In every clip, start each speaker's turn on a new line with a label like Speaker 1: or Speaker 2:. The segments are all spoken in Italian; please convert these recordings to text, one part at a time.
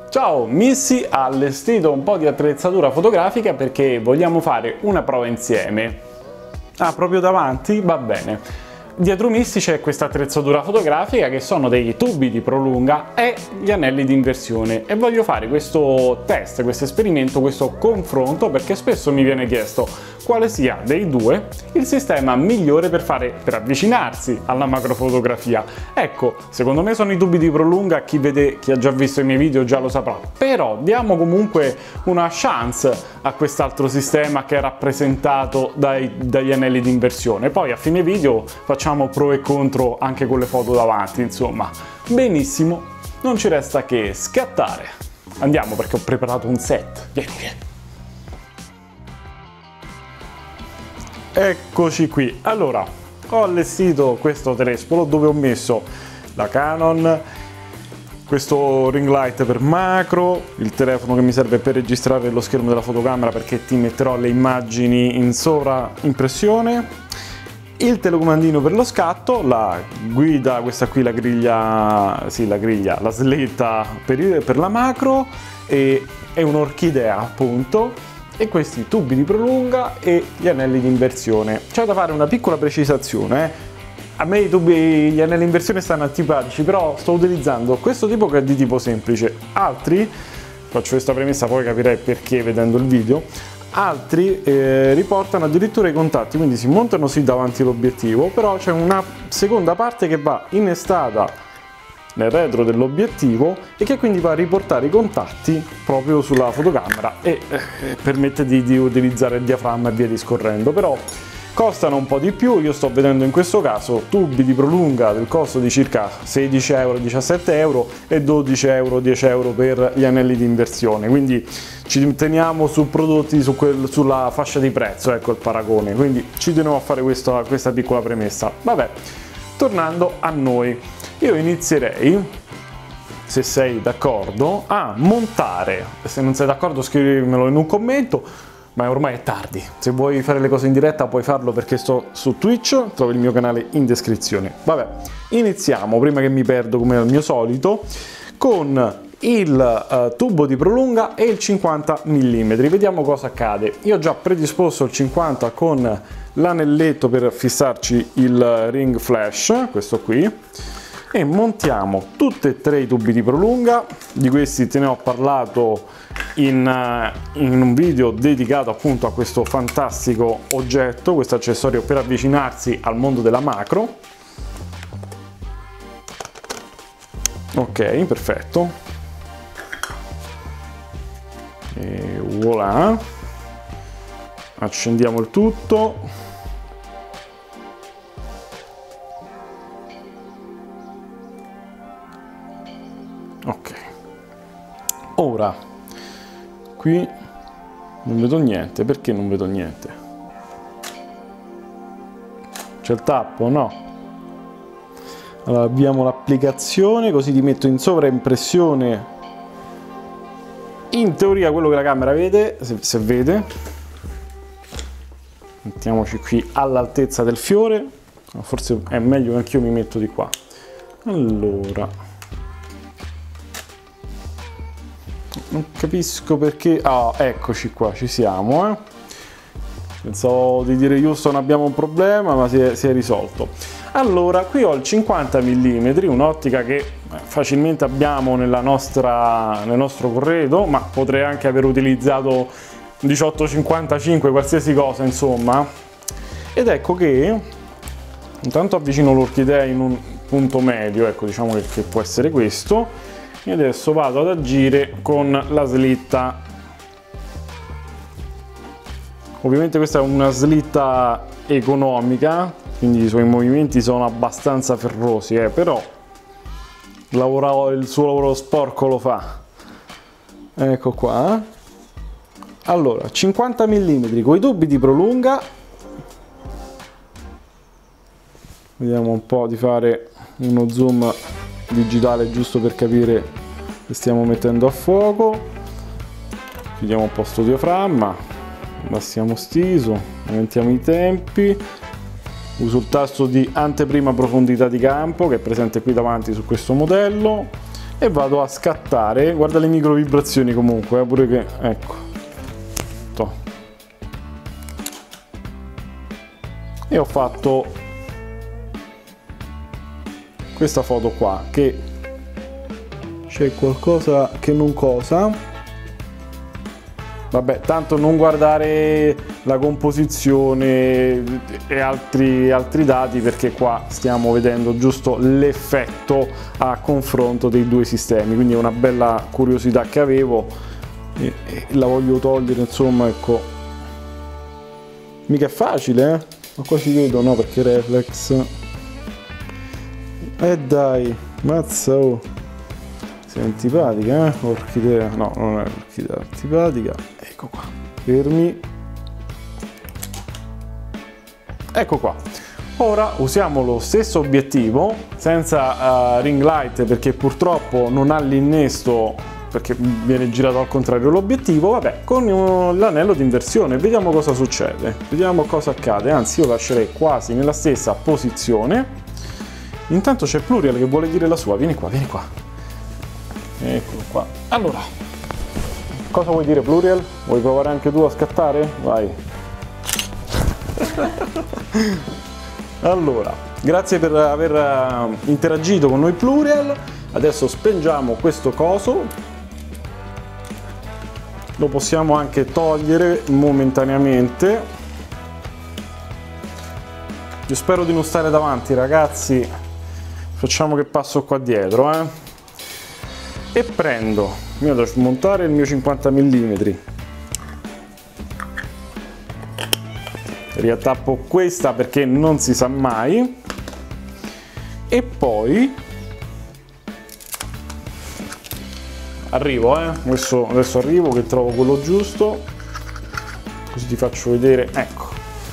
Speaker 1: Ciao, Missy ha allestito un po' di attrezzatura fotografica perché vogliamo fare una prova insieme. Ah, proprio davanti? Va bene. Dietro Missy c'è questa attrezzatura fotografica che sono dei tubi di prolunga e gli anelli di inversione e voglio fare questo test, questo esperimento, questo confronto perché spesso mi viene chiesto quale sia dei due il sistema migliore per avvicinarsi alla macrofotografia. Ecco, secondo me sono i tubi di prolunga, chi ha già visto i miei video già lo saprà, però diamo comunque una chance a quest'altro sistema che è rappresentato dagli anelli di inversione. Poi a fine video facciamo pro e contro anche con le foto davanti, insomma. Benissimo, non ci resta che scattare. Andiamo perché ho preparato un set. Vieni. Eccoci qui. Allora, ho allestito questo trespolo dove ho messo la Canon, questo ring light per macro, il telefono che mi serve per registrare lo schermo della fotocamera perché ti metterò le immagini in sovraimpressione, il telecomandino per lo scatto, la guida, questa qui la griglia, la slitta per la macro e un'orchidea appunto, e questi tubi di prolunga e gli anelli di inversione. C'è da fare una piccola precisazione, A me gli anelli di inversione stanno antipatici, però sto utilizzando questo tipo che è di tipo semplice. Altri, faccio questa premessa poi capirei perché vedendo il video, altri riportano addirittura i contatti, quindi si montano sì davanti all'obiettivo, però c'è una seconda parte che va innestata nel retro dell'obiettivo e che quindi va a riportare i contatti proprio sulla fotocamera e permette di utilizzare il diaframma e via discorrendo. Però costano un po' di più, io sto vedendo in questo caso tubi di prolunga del costo di circa 16 euro, 17 euro e 12 euro, 10 euro per gli anelli di inversione, quindi ci teniamo su prodotti sulla fascia di prezzo, ecco il paragone, quindi ci tenevo a fare questa piccola premessa. Vabbè, tornando a noi, io inizierei, se sei d'accordo, a montare. Se non sei d'accordo scrivimelo in un commento, ma ormai è tardi. Se vuoi fare le cose in diretta puoi farlo perché sto su Twitch, trovi il mio canale in descrizione. Vabbè, iniziamo, prima che mi perdo come al mio solito, con il tubo di prolunga e il 50 mm. Vediamo cosa accade. Io ho già predisposto il 50 con l'anelletto per fissarci il ring flash, questo qui, e montiamo tutti e tre i tubi di prolunga. Di questi te ne ho parlato in un video dedicato appunto a questo fantastico oggetto, questo accessorio per avvicinarsi al mondo della macro. Ok, perfetto, e voilà, accendiamo il tutto. Ok, ora qui non vedo niente. Perché non vedo niente? C'è il tappo? No. Allora avviamo l'applicazione, così ti metto in sovraimpressione in teoria quello che la camera vede, se vede. Mettiamoci qui all'altezza del fiore, forse è meglio che anch'io mi metto di qua. Allora, non capisco perché. Ah, eccoci qua, ci siamo, Pensavo di dire Houston abbiamo un problema, ma si è risolto. Allora, qui ho il 50 mm, un'ottica che facilmente abbiamo nel nostro corredo, ma potrei anche aver utilizzato 18-55, qualsiasi cosa, insomma. Ed ecco che intanto avvicino l'orchidea in un punto medio, ecco, diciamo che può essere questo. E adesso vado ad agire con la slitta. Ovviamente questa è una slitta economica, quindi i suoi movimenti sono abbastanza ferrosi, però il suo lavoro sporco lo fa. Ecco qua. Allora, 50 mm con i tubi di prolunga. Vediamo un po' di fare uno zoom digitale giusto per capire che stiamo mettendo a fuoco. Chiudiamo un po' sto diaframma, abbassiamo stiso, aumentiamo i tempi, uso il tasto di anteprima profondità di campo che è presente qui davanti su questo modello, e vado a scattare. Guarda le micro vibrazioni comunque, pure che, ecco, to. E ho fatto questa foto qua, che c'è qualcosa che non cosa. Vabbè, tanto non guardare la composizione e altri dati, perché qua stiamo vedendo giusto l'effetto a confronto dei due sistemi, quindi è una bella curiosità che avevo e la voglio togliere, insomma, ecco. Mica è facile, eh? Ma qua ci vedo, no, perché reflex. Dai, mazza, oh. Sei antipatica, orchidea? No, non è orchidea, antipatica. Ecco qua, fermi. Ecco qua. Ora usiamo lo stesso obiettivo senza ring light, perché purtroppo non ha l'innesto, perché viene girato al contrario l'obiettivo. Vabbè, con l'anello di inversione vediamo cosa succede, vediamo cosa accade. Anzi, io lascerei quasi nella stessa posizione. Intanto c'è Plurial che vuole dire la sua. Vieni qua, vieni qua. Eccolo qua. Allora, cosa vuoi dire, Plurial? Vuoi provare anche tu a scattare? Vai. Allora, grazie per aver interagito con noi, Plurial. Adesso spengiamo questo coso. Lo possiamo anche togliere momentaneamente. Io spero di non stare davanti, ragazzi. Facciamo che passo qua dietro, e prendo, io devo smontare il mio 50 mm, riattappo questa perché non si sa mai, e poi arrivo, adesso arrivo che trovo quello giusto, così ti faccio vedere. Ecco,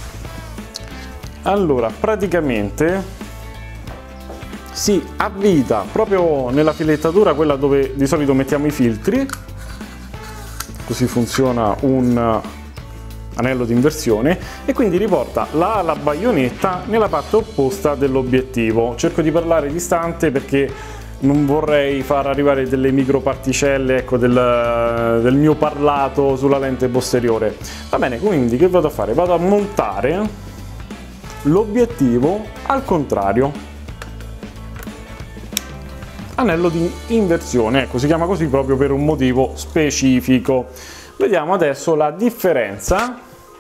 Speaker 1: allora praticamente si avvita proprio nella filettatura, quella dove di solito mettiamo i filtri. Così funziona un anello di inversione, e quindi riporta la baionetta nella parte opposta dell'obiettivo. Cerco di parlare distante perché non vorrei far arrivare delle microparticelle, ecco, del mio parlato sulla lente posteriore. Va bene, quindi che vado a fare? Vado a montare l'obiettivo al contrario. Anello di inversione, ecco, si chiama così proprio per un motivo specifico. Vediamo adesso la differenza.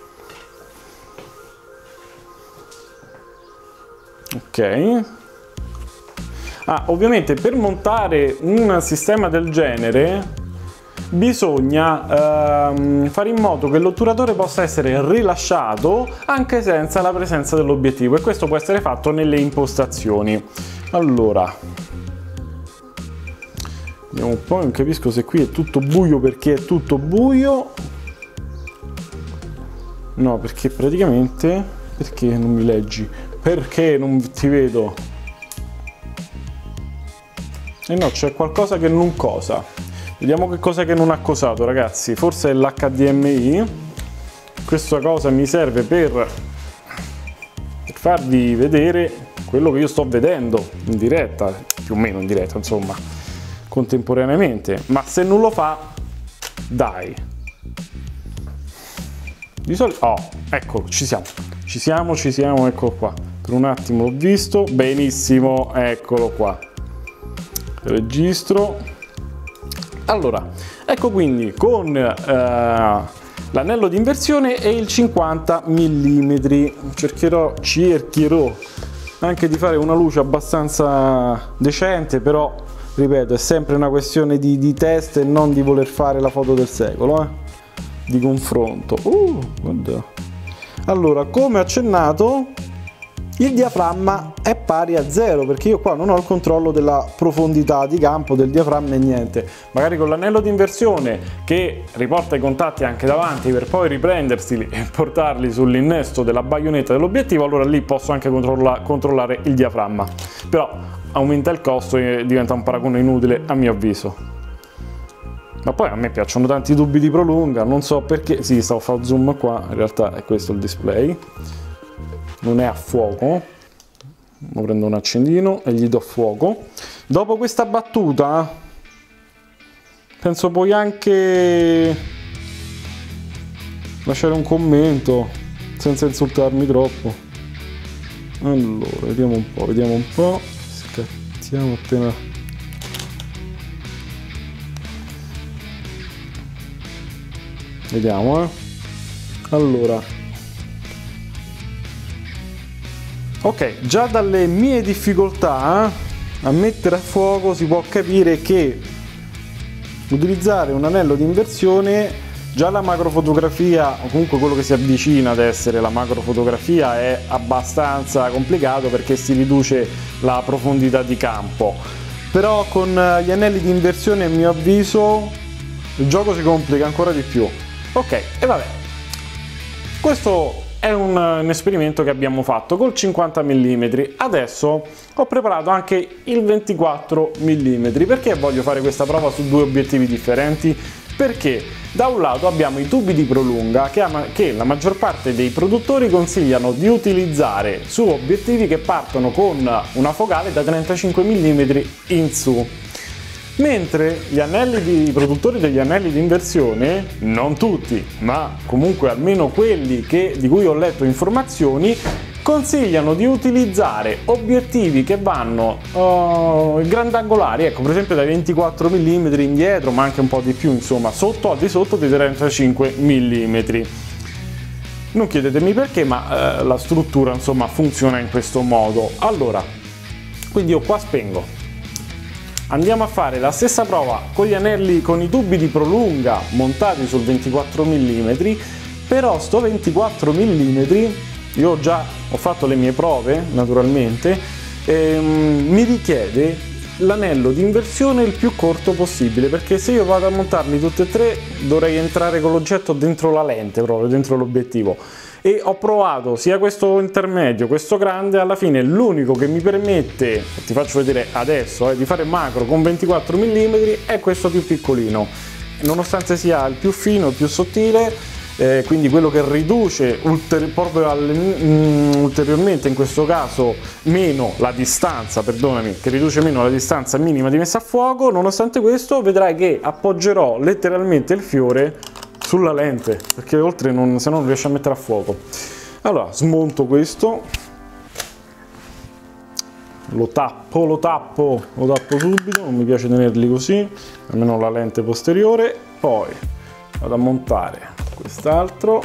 Speaker 1: Ok. Ovviamente per montare un sistema del genere bisogna fare in modo che l'otturatore possa essere rilasciato anche senza la presenza dell'obiettivo, e questo può essere fatto nelle impostazioni. Allora, vediamo un po', non capisco se qui è tutto buio, perché è tutto buio. No, perché praticamente... Perché non mi leggi? Perché non ti vedo? No, c'è qualcosa che non cosa. Vediamo che cosa che non ha cosato, ragazzi. Forse è l'HDMI. Questa cosa mi serve per farvi vedere quello che io sto vedendo in diretta, più o meno in diretta, insomma, contemporaneamente. Ma se non lo fa, dai. Di solito... Oh, ecco, ci siamo, eccolo qua. Per un attimo l'ho visto, benissimo, eccolo qua. Registro. Allora, ecco quindi con l'anello di inversione e il 50 mm. Cercherò anche di fare una luce abbastanza decente, però ripeto, è sempre una questione di test e non di voler fare la foto del secolo, di confronto. Guarda. Allora, come accennato, il diaframma è pari a 0, perché io qua non ho il controllo della profondità di campo del diaframma e niente. Magari con l'anello di inversione che riporta i contatti anche davanti per poi riprenderseli e portarli sull'innesto della baionetta dell'obiettivo, allora lì posso anche controllare il diaframma, però aumenta il costo e diventa un paragone inutile a mio avviso. Ma poi a me piacciono tanti tubi di prolunga, non so perché. Sì, stavo a fare zoom qua, in realtà è questo il display. Non è a fuoco. Ora prendo un accendino e gli do fuoco. Dopo questa battuta penso puoi anche lasciare un commento senza insultarmi troppo. Allora, vediamo un po'. Scattiamo appena. Vediamo, Allora. Ok, già dalle mie difficoltà a mettere a fuoco si può capire che utilizzare un anello di inversione, già la macrofotografia, o comunque quello che si avvicina ad essere la macrofotografia, è abbastanza complicato perché si riduce la profondità di campo. Però con gli anelli di inversione, a mio avviso, il gioco si complica ancora di più. Ok, e vabbè, questo è un esperimento che abbiamo fatto col 50 mm. Adesso ho preparato anche il 24 mm. Perché voglio fare questa prova su due obiettivi differenti? Perché da un lato abbiamo i tubi di prolunga che la maggior parte dei produttori consigliano di utilizzare su obiettivi che partono con una focale da 35 mm in su. Mentre i produttori degli anelli di inversione, non tutti, ma comunque almeno quelli di cui ho letto informazioni, consigliano di utilizzare obiettivi che vanno grandangolari, ecco, per esempio dai 24 mm indietro, ma anche un po' di più, insomma, al di sotto dei 35 mm. Non chiedetemi perché, ma la struttura, insomma, funziona in questo modo. Allora, quindi io qua spengo. Andiamo a fare la stessa prova con gli anelli, con i tubi di prolunga montati sul 24 mm, però sto 24 mm, io già ho fatto le mie prove naturalmente, mi richiede l'anello di inversione il più corto possibile, perché se io vado a montarli tutti e tre dovrei entrare con l'oggetto dentro la lente, proprio dentro l'obiettivo. E ho provato sia questo intermedio, questo grande, alla fine l'unico che mi permette, ti faccio vedere adesso, di fare macro con 24 mm è questo più piccolino, nonostante sia il più fino, il più sottile, quindi quello che riduce ulteriormente in questo caso meno la distanza, perdonami, che riduce meno la distanza minima di messa a fuoco. Nonostante questo vedrai che appoggerò letteralmente il fiore sulla lente, perché oltre se no non riesce a mettere a fuoco. Allora smonto questo, lo tappo subito, non mi piace tenerli così, almeno la lente posteriore. Poi vado a montare quest'altro,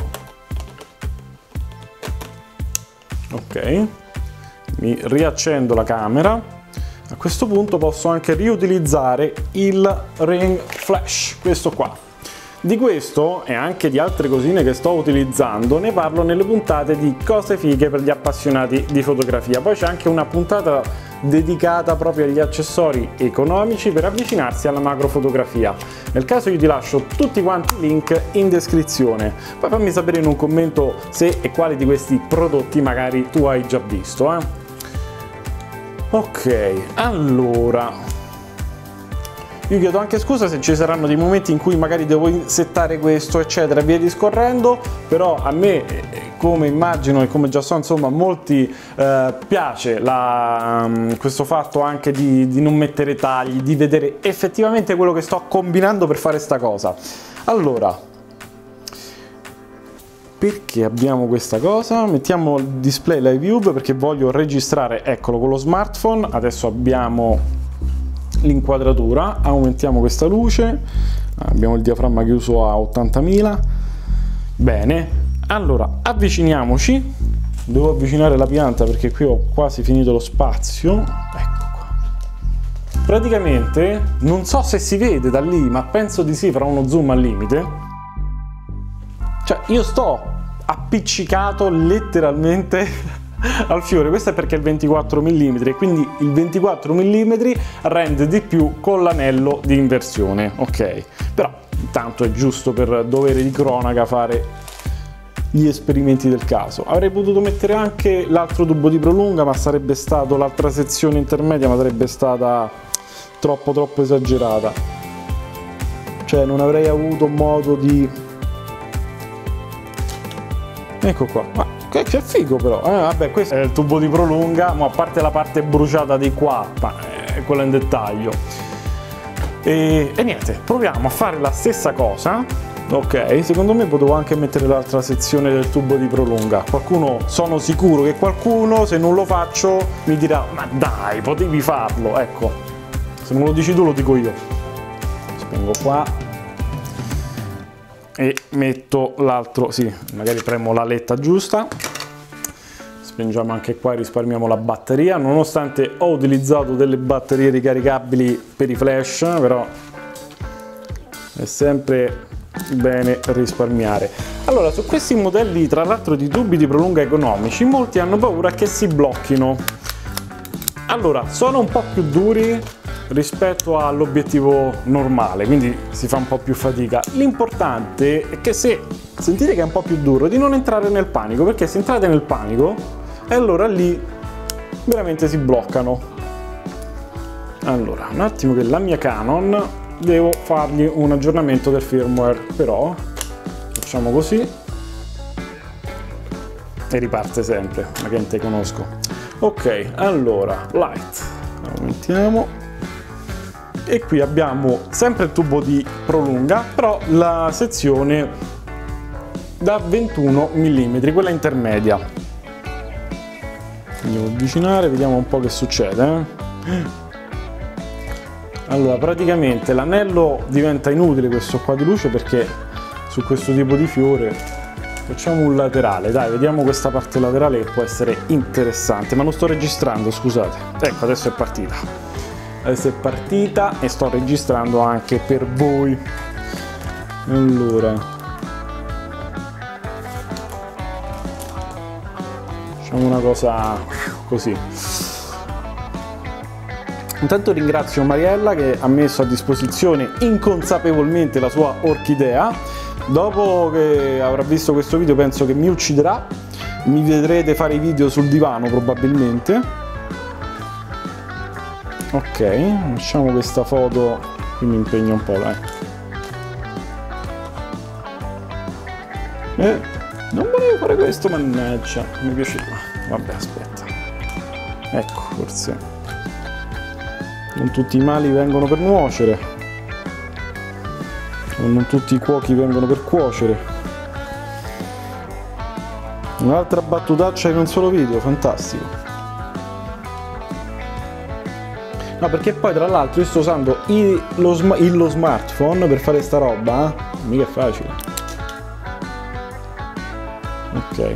Speaker 1: ok, mi riaccendo la camera. A questo punto posso anche riutilizzare il ring flash, questo qua. Di questo e anche di altre cosine che sto utilizzando ne parlo nelle puntate di cose fighe per gli appassionati di fotografia. Poi c'è anche una puntata dedicata proprio agli accessori economici per avvicinarsi alla macrofotografia. Nel caso io ti lascio tutti quanti i link in descrizione. Poi fammi sapere in un commento se e quali di questi prodotti magari tu hai già visto. Ok, allora io chiedo anche scusa se ci saranno dei momenti in cui magari devo settare questo eccetera, via discorrendo, però a me, come immagino e come già so, insomma, molti piace questo fatto anche di non mettere tagli, di vedere effettivamente quello che sto combinando per fare sta cosa. Allora, perché abbiamo questa cosa? Mettiamo il display live view perché voglio registrare, eccolo, con lo smartphone. Adesso abbiamo l'inquadratura, aumentiamo questa luce, abbiamo il diaframma chiuso a 80.000. Bene, allora avviciniamoci, devo avvicinare la pianta perché qui ho quasi finito lo spazio, ecco qua. Praticamente non so se si vede da lì, ma penso di sì, farò uno zoom al limite. Cioè io sto appiccicato letteralmente al fiore. Questo è perché è il 24 mm e quindi il 24 mm rende di più con l'anello di inversione, ok? Però intanto è giusto per dovere di cronaca fare gli esperimenti del caso. Avrei potuto mettere anche l'altro tubo di prolunga, ma sarebbe stato l'altra sezione intermedia, ma sarebbe stata troppo esagerata, cioè non avrei avuto modo di... Ecco qua, ma che figo però, vabbè, questo è il tubo di prolunga, ma a parte la parte bruciata di qua, ma quella in dettaglio. e niente, proviamo a fare la stessa cosa. Ok, secondo me potevo anche mettere l'altra sezione del tubo di prolunga. Qualcuno, sono sicuro che qualcuno, se non lo faccio, mi dirà: ma dai, potevi farlo. Ecco, se non lo dici tu lo dico io. Spengo qua e metto l'altro, sì, magari premo la letta giusta. Spengiamo anche qua e risparmiamo la batteria, nonostante ho utilizzato delle batterie ricaricabili per i flash, però è sempre bene risparmiare. Allora, su questi modelli, tra l'altro di tubi di prolunga economici, molti hanno paura che si blocchino. Allora, sono un po' più duri rispetto all'obiettivo normale, quindi si fa un po' più fatica. L'importante è che se sentite che è un po' più duro, di non entrare nel panico, perché se entrate nel panico, e allora lì veramente si bloccano. Allora, un attimo che la mia Canon devo fargli un aggiornamento del firmware, però facciamo così e riparte sempre, ma che non te conosco. Ok, allora light, aumentiamo e qui abbiamo sempre il tubo di prolunga, però la sezione da 21 mm, quella intermedia. Andiamo a avvicinare, vediamo un po' che succede. Allora, praticamente l'anello diventa inutile questo qua di luce, perché su questo tipo di fiore facciamo un laterale. Dai, vediamo questa parte laterale che può essere interessante, ma non sto registrando, scusate. Ecco, adesso è partita. Adesso è partita e sto registrando anche per voi. Allora, facciamo una cosa così. Intanto ringrazio Mariella che ha messo a disposizione inconsapevolmente la sua orchidea. Dopo che avrà visto questo video penso che mi ucciderà. Mi vedrete fare i video sul divano probabilmente. Ok, facciamo questa foto, qui mi impegno un po', dai. Non volevo fare questo, mannaggia, mi piaceva. Vabbè, aspetta. Ecco, forse non tutti i mali vengono per nuocere, o non tutti i cuochi vengono per cuocere. Un'altra battutaccia in un solo video, fantastico. No, perché poi tra l'altro io sto usando lo smartphone per fare sta roba, mica è facile. Ok,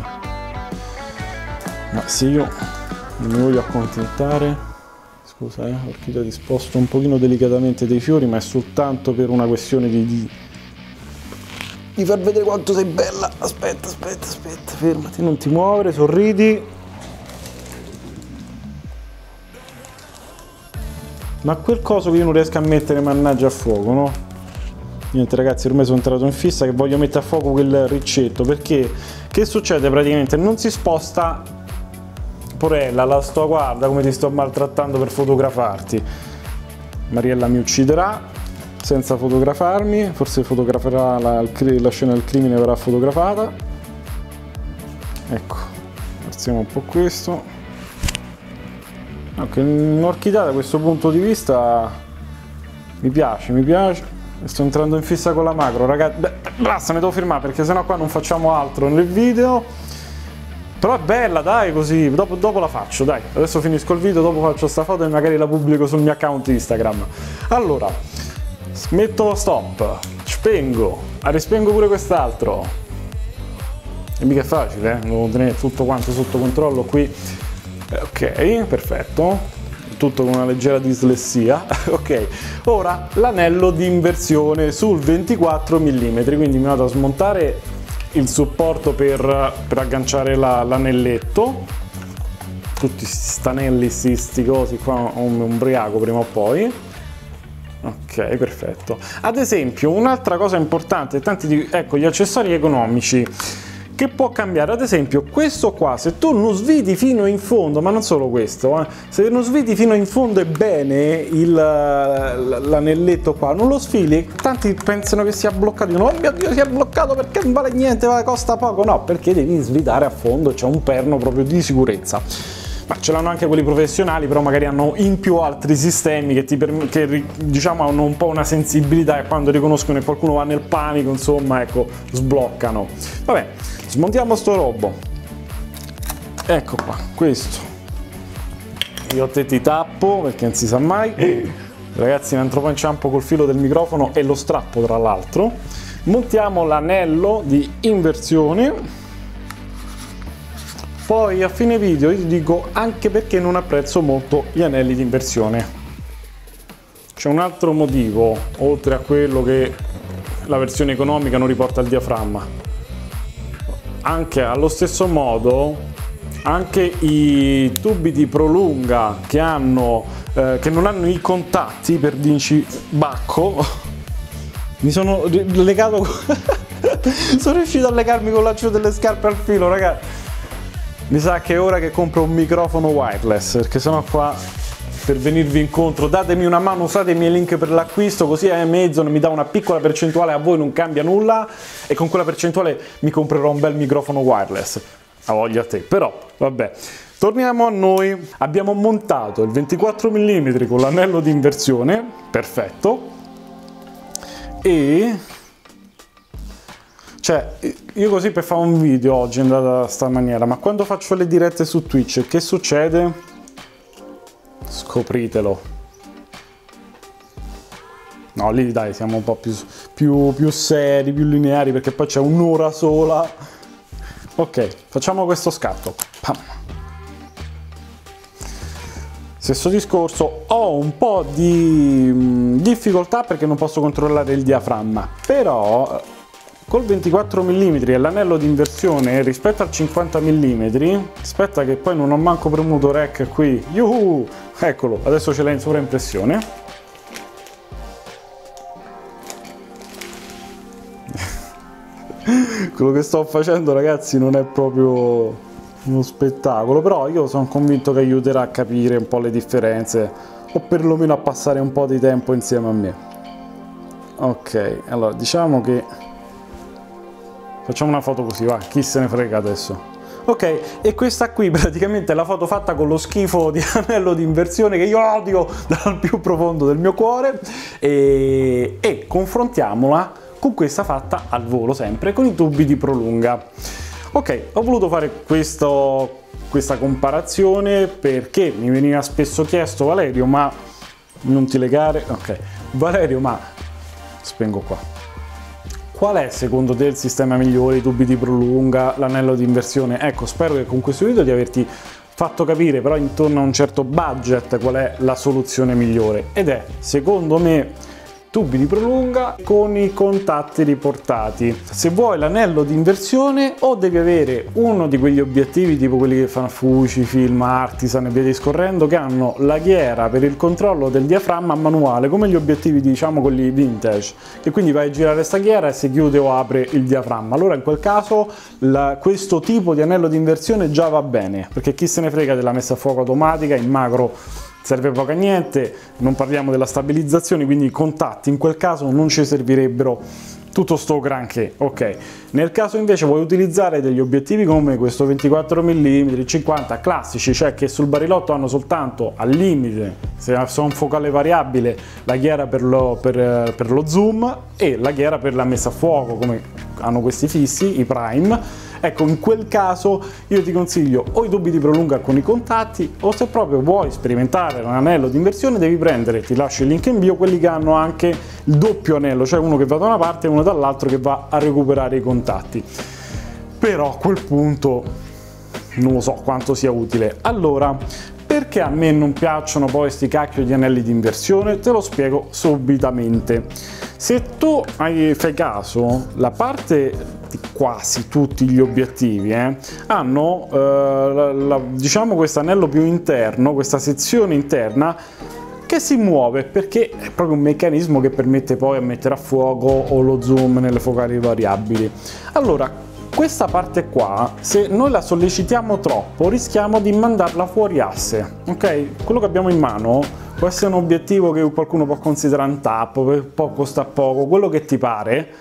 Speaker 1: ma se io non mi voglio accontentare, scusa, orchidea, ti sposto un pochino delicatamente dei fiori, ma è soltanto per una questione di far vedere quanto sei bella. Aspetta, fermati, non ti muovere, sorridi. Ma quel coso che io non riesco a mettere, mannaggia, a fuoco, no? Niente ragazzi, ormai sono entrato in fissa che voglio mettere a fuoco quel riccetto, perché che succede praticamente? Non si sposta. Porella, la sto, guarda come ti sto maltrattando per fotografarti. Mariella mi ucciderà senza fotografarmi, forse fotograferà la scena del crimine, verrà fotografata. Ecco, alziamo un po' questo. Anche un'orchidea da questo punto di vista mi piace. Sto entrando in fissa con la macro, ragazzi. Basta, mi devo firmare perché sennò qua non facciamo altro nel video. Però è bella, dai, così, dopo la faccio, dai. Adesso finisco il video, dopo faccio sta foto e magari la pubblico sul mio account Instagram. Allora, metto stop, spengo, rispengo pure quest'altro. E mica è facile, devo tenere tutto quanto sotto controllo qui. Ok, perfetto, tutto con una leggera dislessia. Ok, ora l'anello di inversione sul 24 mm, quindi mi vado a smontare il supporto per agganciare l'anelletto. Tutti sti anelli, sti cosi qua, un ubriaco prima o poi. Ok, perfetto. Ad esempio, un'altra cosa importante, ecco, gli accessori economici che può cambiare, ad esempio questo qua, se tu non sviti fino in fondo, ma non solo questo, se non sviti fino in fondo e bene l'anelletto qua, non lo sfili, tanti pensano che sia bloccato, dicono oh mio Dio si è bloccato perché non vale niente, costa poco, no, perché devi svitare a fondo, c'è un perno proprio di sicurezza. ma ce l'hanno anche quelli professionali, però magari hanno in più altri sistemi che diciamo hanno un po' una sensibilità e quando riconoscono che qualcuno va nel panico, insomma, ecco, sbloccano. Vabbè, smontiamo sto robo. Ecco qua, questo. Io te ti tappo perché non si sa mai. Ragazzi, ne entro poi inciampo col filo del microfono e lo strappo tra l'altro. Montiamo l'anello di inversione. Poi a fine video vi dico anche perché non apprezzo molto gli anelli di inversione. C'è un altro motivo, oltre a quello che la versione economica non riporta il diaframma. Anche allo stesso modo, anche i tubi di prolunga che non hanno i contatti per dirci bacco, mi sono legato, sono riuscito a legarmi con laccio delle scarpe al filo, ragazzi. Mi sa che è ora che compro un microfono wireless, perché sennò qua, per venirvi incontro, datemi una mano, usate i miei link per l'acquisto, così Amazon mi dà una piccola percentuale, a voi non cambia nulla e con quella percentuale mi comprerò un bel microfono wireless. A voglia a te, però vabbè. Torniamo a noi. Abbiamo montato il 24 mm con l'anello di inversione, perfetto, e cioè, io così per fare un video oggi è andata da sta maniera, ma quando faccio le dirette su Twitch, che succede? Scopritelo. No, lì dai, siamo un po' più seri, più lineari, perché poi c'è un'ora sola. Ok, facciamo questo scatto. Pam. Stesso discorso, ho un po' di difficoltà perché non posso controllare il diaframma, però col 24 mm e l'anello di inversione rispetto al 50 mm, aspetta che poi non ho manco premuto rec qui, yuhu! Eccolo, adesso ce l'hai in sovraimpressione. Quello che sto facendo, ragazzi, non è proprio uno spettacolo, però io sono convinto che aiuterà a capire un po' le differenze o perlomeno a passare un po' di tempo insieme a me. Ok, allora diciamo che facciamo una foto così, va, chi se ne frega adesso. Ok, e questa qui praticamente è la foto fatta con lo schifo di anello di inversione che io odio dal più profondo del mio cuore e confrontiamola con questa fatta al volo sempre con i tubi di prolunga. Ok, ho voluto fare questa comparazione perché mi veniva spesso chiesto: Valerio, ma non ti legare? Ok, Valerio, ma spengo qua. Qual è secondo te il sistema migliore, i tubi di prolunga, l'anello di inversione? Ecco, spero che con questo video di averti fatto capire, però intorno a un certo budget, qual è la soluzione migliore. Ed è, secondo me, tubi di prolunga con i contatti riportati. Se vuoi l'anello di inversione, o devi avere uno di quegli obiettivi tipo quelli che fanno Fuji, Film, Artisan e via discorrendo, che hanno la ghiera per il controllo del diaframma manuale, come gli obiettivi, diciamo, quelli vintage, che quindi vai a girare sta ghiera e si chiude o apre il diaframma. Allora in quel caso questo tipo di anello di inversione già va bene, perché chi se ne frega della messa a fuoco automatica, in macro serve poco a niente, non parliamo della stabilizzazione, quindi i contatti in quel caso non ci servirebbero tutto sto granché. Ok, nel caso invece vuoi utilizzare degli obiettivi come questo 24 mm 50 classici, cioè che sul barilotto hanno soltanto al limite, se sono focale variabile, la ghiera per lo zoom e la ghiera per la messa a fuoco, come hanno questi fissi, i prime. Ecco, in quel caso io ti consiglio o i tubi di prolunga con i contatti, o se proprio vuoi sperimentare un anello di inversione devi prendere, ti lascio il link in bio, quelli che hanno anche il doppio anello, cioè uno che va da una parte e uno dall'altro che va a recuperare i contatti. Però a quel punto non lo so quanto sia utile. Allora, perché a me non piacciono poi sti cacchio di anelli di inversione? Te lo spiego subitamente. Se tu fai caso, la parte di quasi tutti gli obiettivi hanno diciamo questo anello più interno, questa sezione interna che si muove perché è proprio un meccanismo che permette poi a mettere a fuoco o lo zoom nelle focali variabili. Allora, questa parte qua, se noi la sollecitiamo troppo, rischiamo di mandarla fuori asse, ok? Quello che abbiamo in mano può essere un obiettivo che qualcuno può considerare un tappo, può costare poco, quello che ti pare,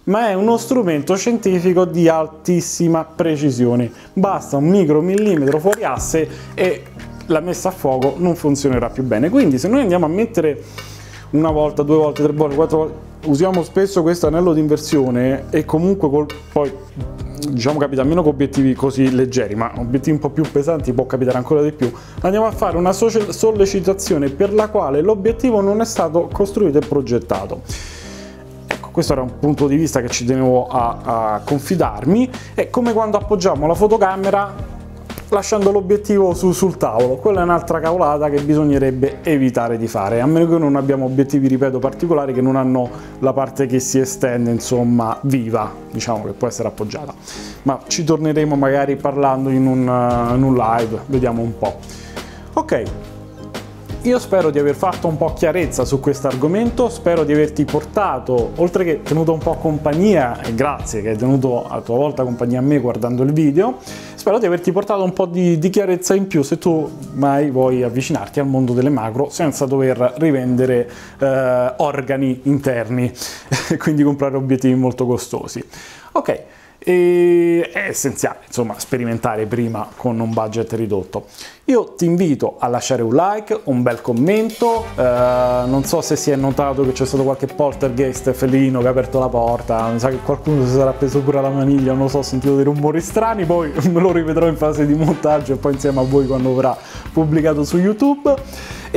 Speaker 1: ma è uno strumento scientifico di altissima precisione. Basta un micromillimetro fuori asse e la messa a fuoco non funzionerà più bene. Quindi se noi andiamo a mettere una volta, due volte, tre volte, quattro volte, usiamo spesso questo anello di inversione e comunque poi diciamo capita meno con obiettivi così leggeri, ma obiettivi un po' più pesanti può capitare ancora di più, andiamo a fare una sollecitazione per la quale l'obiettivo non è stato costruito e progettato. Ecco, questo era un punto di vista che ci tenevo a confidarmi. È come quando appoggiamo la fotocamera lasciando l'obiettivo sul tavolo. Quella è un'altra cavolata che bisognerebbe evitare di fare, a meno che non abbiamo obiettivi, ripeto, particolari che non hanno la parte che si estende, insomma, viva, diciamo, che può essere appoggiata. Ma ci torneremo magari parlando in un live, vediamo un po'. Ok. Io spero di aver fatto un po' chiarezza su questo argomento, spero di averti portato, oltre che tenuto un po' compagnia, e grazie che hai tenuto a tua volta compagnia a me guardando il video, spero di averti portato un po' di chiarezza in più se tu mai vuoi avvicinarti al mondo delle macro senza dover rivendere organi interni e quindi comprare obiettivi molto costosi. Ok. E è essenziale, insomma, sperimentare prima con un budget ridotto. Io ti invito a lasciare un like, un bel commento, non so se si è notato che c'è stato qualche poltergeist felino che ha aperto la porta, mi sa che qualcuno si sarà preso pure la maniglia, non lo so, ho sentito dei rumori strani, poi me lo rivedrò in fase di montaggio e poi insieme a voi quando verrà pubblicato su YouTube.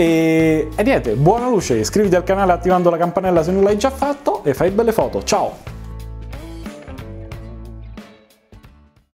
Speaker 1: E niente, buona luce, iscriviti al canale attivando la campanella se non l'hai già fatto e fai belle foto, ciao!